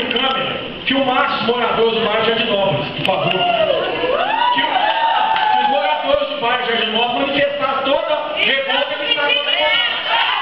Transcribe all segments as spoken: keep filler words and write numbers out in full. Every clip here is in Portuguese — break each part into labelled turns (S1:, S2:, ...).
S1: câmera, filmasse os moradores do bairro Jardinópolis, por favor. Que, que os moradores do bairro Jardinópolis manifestassem toda a revolta que está acontecendo.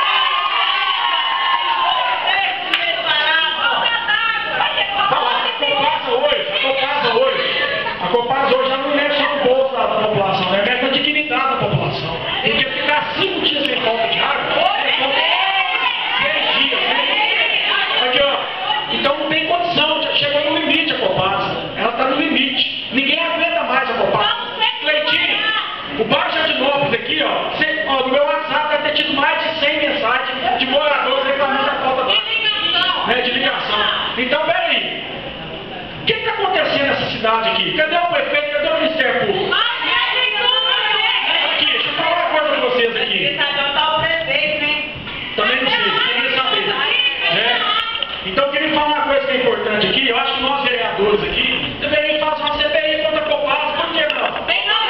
S1: A Copasa hoje já não mexe só no bolso da população, né? Mexe na dignidade da população. Porque ficar cinco dias sem falta de água, seis dias, né? Aqui, ó. Então não tem condição, já chegou no limite a Copasa. Ela está no limite. Ninguém aguenta mais a Copasa. Cleitinho, o bairro Jardinópolis aqui, ó, você, ó, no meu WhatsApp deve ter tido mais de cem mensagens de moradores reclamando da falta de, né, de ligação. Então, peraí. O que está acontecendo nessa cidade aqui? Cadê o prefeito? Cadê o Ministério Público? Aqui, deixa eu falar uma coisa para vocês aqui. Também não sei, queria saber. É. Então eu queria falar uma coisa que é importante aqui. Eu acho que nós vereadores aqui deveriam fazer uma C P I contra a Copasa, por que não? Tem não,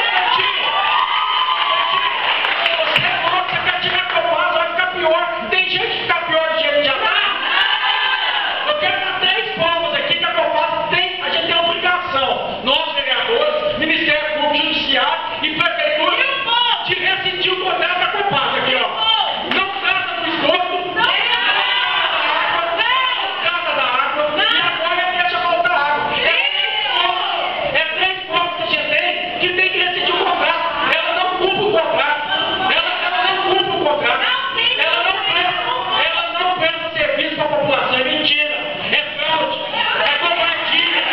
S1: você é louco, você quer tirar a Copasa, vai ficar pior. Tem gente que fica pior do jeito que já está. Eu quero dar três provas aqui que a Copasa tem. A gente tem a obrigação, nós vereadores, Ministério Público, Judiciário e Prefeitura, de rescindir o contrato da Copasa aqui, ó. Não trata do esgoto, não trata da água, e agora deixa faltar água. É três provas que a gente tem que tem que rescindir o contrato. Ela não cumpre o contrato. Ela, ela não cumpre o contrato. Ela não presta, ela não presta serviço para a população. É mentira. É fraude. É covardia.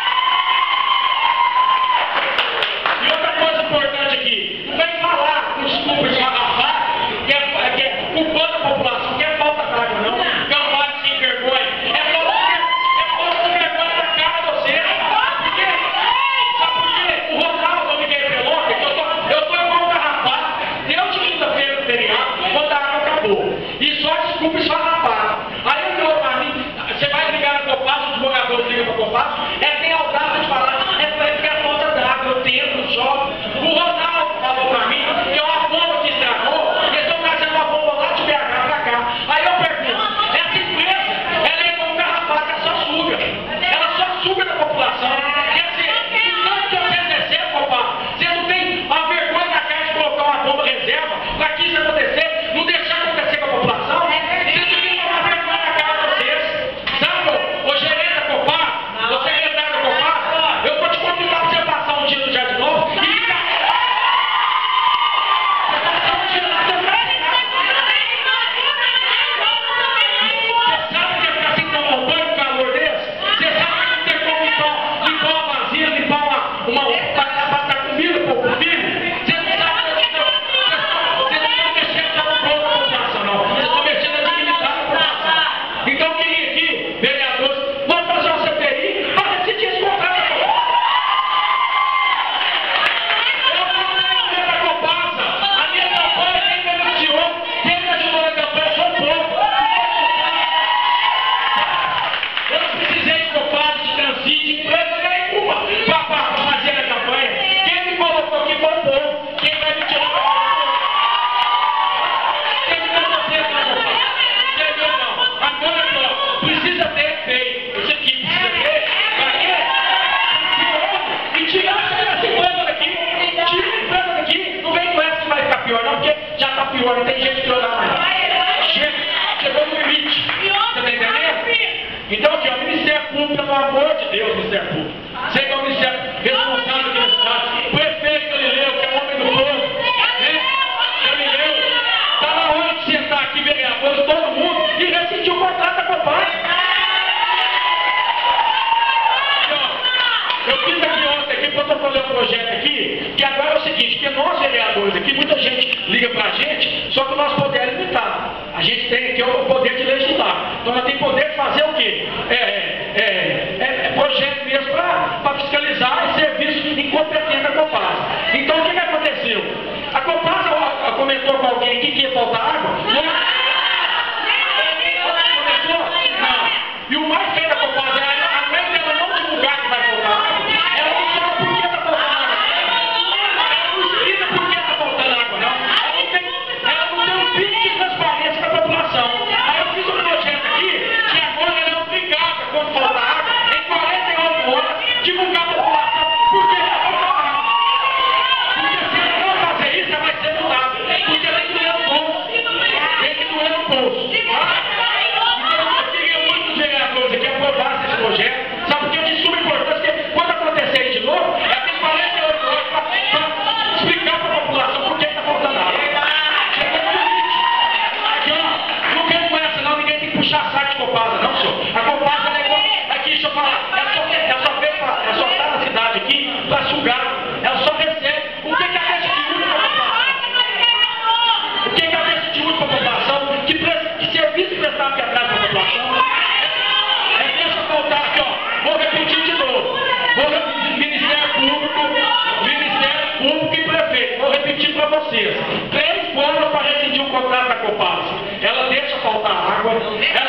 S1: E outra coisa importante aqui, não vem falar com desculpa esfarrafar, que é, que é culpando a população, que é falta d'água, não. Campanha sem vergonha. É falta é falta de vergonha na cara de vocês. Porque, sabe por quê? O Ronaldo, me quer peloca, que eu tô, eu tô igual um garrafado. Deu de quinta-feira no feriado, quando a água acabou. E só desculpa esfarrafar. Aí eu falou pra mim, você vai ligar na Copasa, os moradores ligam pra Copasa, é tem audácia de falar, é porque é falta d'água, eu tento, eu jogo. O Ronaldo falou pra mim que é uma bomba que estragou, e eles estão trazendo uma bomba lá de B H pra cá. Aí eu pergunto, essa empresa, ela é como um garrafado, ela só suga. Ela só suga da população. Quer dizer, o tanto que vocês recebem, Copasa, vocês não têm a vergonha na cara de colocar uma bomba reserva pra que isso acontecer, não deixar acontecer com a população? Vocês deviam tomar vergonha na cara de vocês. Sabe, ô gerente da Copasa, ô secretário da Copasa, eu vou te convidar pra você passar um dia no Jardim Novo e ficar. Você passar um dia lá, você sabe que é ficar sem tomar um banho com calor desse? Você sabe que não tem como limpar, limpar uma vasilha, limpar uma. uma para passar comida pro filho? Você não sabe que vocês não estão mexendo só no povo da população, não. Vocês estão mexendo na dignidade da população. Então eu queria aqui, vereadores, vamos fazer uma C P I para decidir esse contrato. Eu não da Copasa. A minha campanha, quem beneficiou, quem me ajudou na campanha foi o povo. Eu não precisei de Copasa, de Transite, de empresa nenhuma para fazer a campanha. Quem me colocou aqui foi o povo. Quem vai me tirar? Quem me deu você, não? Quem me não? Agora, ó, precisa ter feito. Isso aqui precisa ter. Para quê? E tirar essa empresa daqui. Tira a empresa daqui. Não vem com essa que vai ficar pior, não, porque já está pior. Não tem jeito de piorar mais. Chega, chegou no limite. Você está entendendo? Então, aqui, ó, Ministério Público, pelo amor de Deus, Ministério Público. Você que é o Ministério responsável aqui na cidade. Prefeito Galileu, que é homem do povo. Né? Galileu, está na hora de sentar aqui, vereadores, todo mundo, e rescindir o contrato da Copasa. Aqui, ó, eu fiz aqui ontem, aqui, para eu fazer um projeto aqui, que agora é o seguinte, que nós vereadores aqui, muita gente liga pra gente, só que o nosso poder é limitado. A gente tem aqui o poder de legislar. Então nós temos poder de fazer o quê? É, é, é, é projeto mesmo para fiscalizar esse serviço incompetente da Copasa. Então o que, que aconteceu? A Copasa ó, comentou com alguém aqui que ia faltar água. Não. Começou? Não. E o mais feio da Copasa é a além dela não divulgar que vai faltar água, ela não sabe por que está faltando água. Ela não explica por que está faltando água, não. Ela não tem, ela não tem um pico de transparência para a população. Aí eu fiz um projeto aqui que agora ela é obrigada projeto. Sabe por que é de suma importância? Porque quando acontecer isso de novo, é ter quarenta e oito horas para explicar para a população por que está faltando água. Aqui, ó, não quero com essa não, ninguém tem que puxar saco de Copasa, não, senhor. A Copasa é igual. Aqui, deixa eu falar, ela só, ela só veio pra, ela só está na cidade aqui para sugar. Ela só recebe. O que, que ela deixa de útil para a população? O que, que ela deixa de útil para a população? Que, que serviço prestado que atrás para a população? É, deixa eu voltar aqui, ó. Vou repetir de novo. Vou repetir, Ministério Público, Ministério Público e Prefeito. Vou repetir para vocês. Três formas para rescindir o contrato da Copasa. Ela deixa faltar água.